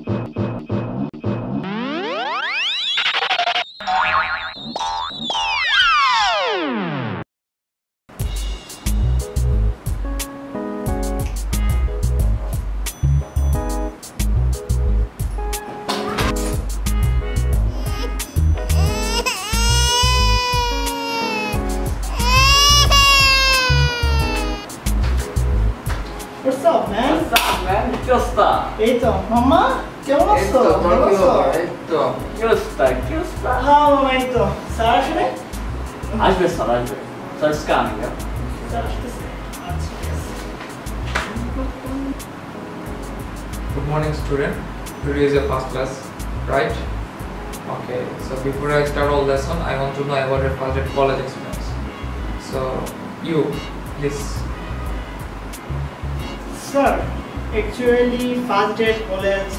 What's up, man? What's up, man? কি অবস্থা? এই তো মাম্মা কেমন আছো? ভালো আছো? কি অবস্থা? হ্যাঁ মামা এই তো স্যার আসলে আসবে স্যার আসবে স্যার স্ক্যানিং স্যার আসতেছে আচ্ছা Good morning, student. Today is your first class, right? Okay. So before I start all lesson, I want to know about your first day college experience. So you, please. Sir, actually first day at college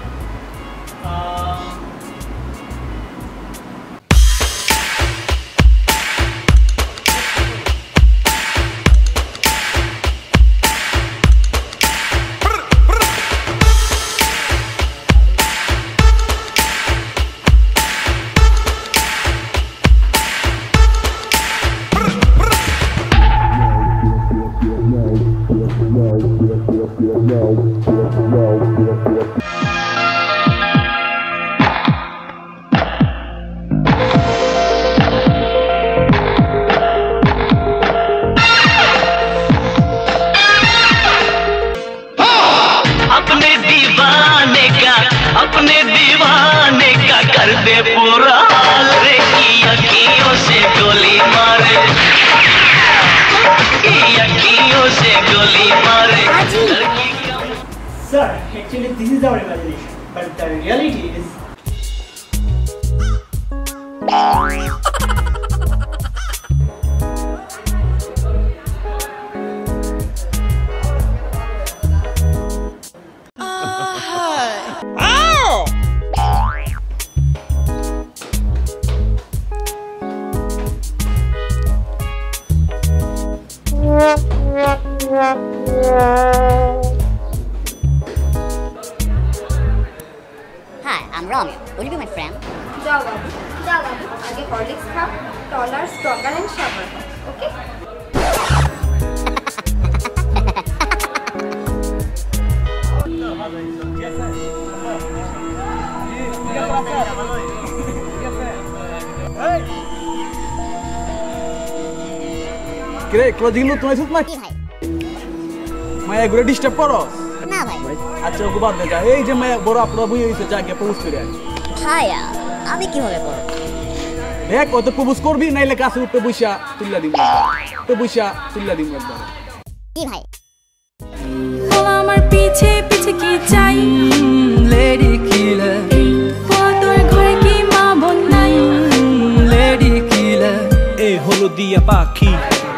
अपने दीवाने का कर दे पूरा हाल रे की अखियों से गोली मारे की अखियों से गोली मारे Sir, actually this is our imagination but the reality is Hi, I'm Romeo. Will you be my friend? Jao babu. Aage Horlicks khao, taller, stronger and sharper. Okay? কিরে ক্লোজিং নো তুমি শুন না কি ভাই? মায়া গুলো ডিস্টার্ব করস না ভাই। আচ্ছা ওকে বাদ দে যা এই যে মায়া বড় আপরা বুই হইছে যা গিয়ে প্রপোজ করে আয় ভাইয়া, আমি কিভাবে করব? দেখ কত প্রপোজ করবি নাইলে কাছে উঠতে বইসা তুল্লা দিব তো বইসা তুল্লা দিব একবার কি ভাই? আমার পিছে পিছে কি চাই লেডি কিলার তোর ঘরে কি মা বোন নাই লেডি কিলার এই হলো দিয়া পাখি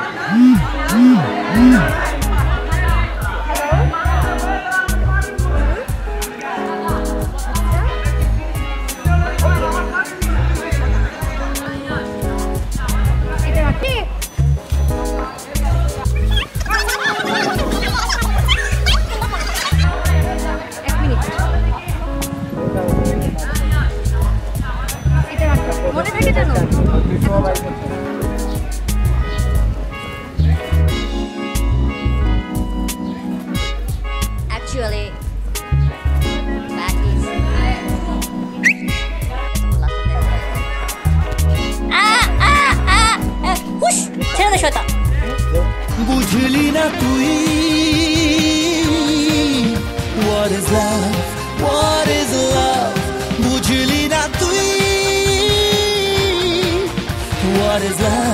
মনে থাকে জানো? Actually, that is হুশ ছেড়ে দে শয়তান বুঝলি না তুই what is love বুঝলি না তুই what is love